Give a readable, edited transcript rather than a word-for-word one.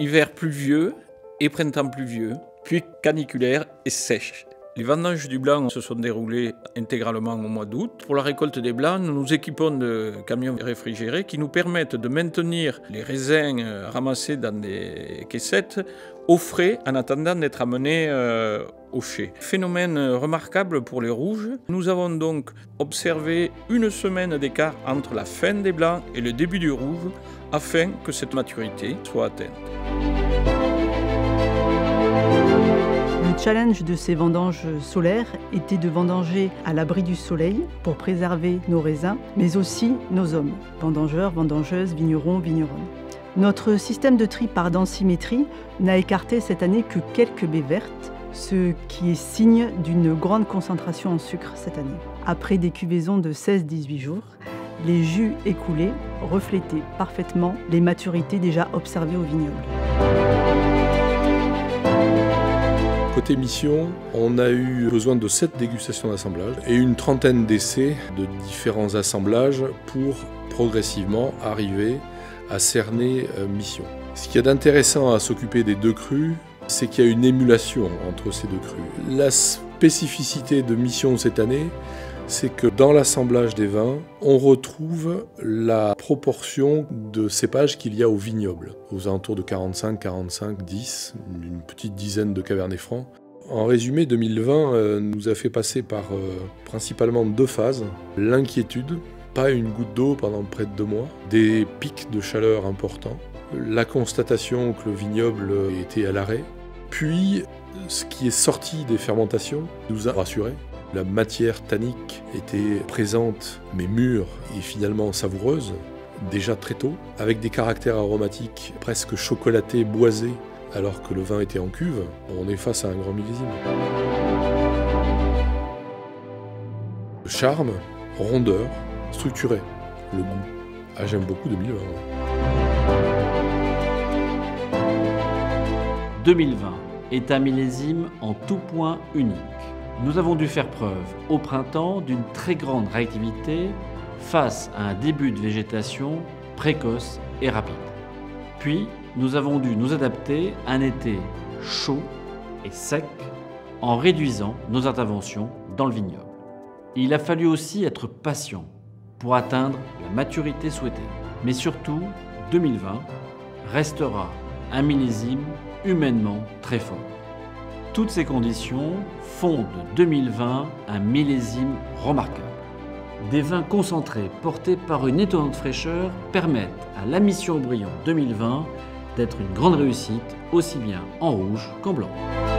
hiver pluvieux et printemps pluvieux, puis caniculaire et sèche. Les vendanges du blanc se sont déroulées intégralement au mois d'août. Pour la récolte des blancs, nous nous équipons de camions réfrigérés qui nous permettent de maintenir les raisins ramassés dans des caissettes au frais en attendant d'être amenés au chai. Phénomène remarquable pour les rouges. Nous avons donc observé une semaine d'écart entre la fin des blancs et le début du rouge afin que cette maturité soit atteinte. Le challenge de ces vendanges solaires était de vendanger à l'abri du soleil pour préserver nos raisins, mais aussi nos hommes, vendangeurs, vendangeuses, vignerons, vigneronnes. Notre système de tri par densimétrie n'a écarté cette année que quelques baies vertes, ce qui est signe d'une grande concentration en sucre cette année. Après des cuvaisons de 16-18 jours, les jus écoulés reflétaient parfaitement les maturités déjà observées au vignoble. Côté mission, on a eu besoin de 7 dégustations d'assemblage et une trentaine d'essais de différents assemblages pour progressivement arriver à cerner mission. Ce qu'il y a d'intéressant à s'occuper des deux crus, c'est qu'il y a une émulation entre ces deux crus. La spécificité de mission cette année, c'est que dans l'assemblage des vins, on retrouve la proportion de cépages qu'il y a au vignoble, aux alentours de 45, 45, 10, une petite dizaine de Cabernet Franc. En résumé, 2020 nous a fait passer par principalement 2 phases. L'inquiétude, pas une goutte d'eau pendant près de 2 mois, des pics de chaleur importants, la constatation que le vignoble était à l'arrêt, puis ce qui est sorti des fermentations nous a rassurés. La matière tannique était présente, mais mûre et finalement savoureuse, déjà très tôt, avec des caractères aromatiques presque chocolatés, boisés, alors que le vin était en cuve. On est face à un grand millésime. Le charme, rondeur, structuré, le goût. Ah, j'aime beaucoup 2020. 2020 est un millésime en tout point unique. Nous avons dû faire preuve au printemps d'une très grande réactivité face à un début de végétation précoce et rapide. Puis, nous avons dû nous adapter à un été chaud et sec en réduisant nos interventions dans le vignoble. Il a fallu aussi être patient pour atteindre la maturité souhaitée. Mais surtout, 2020 restera un millésime humainement très fort. Toutes ces conditions font de 2020 un millésime remarquable. Des vins concentrés portés par une étonnante fraîcheur permettent à la mission Haut-Brion 2020 d'être une grande réussite, aussi bien en rouge qu'en blanc.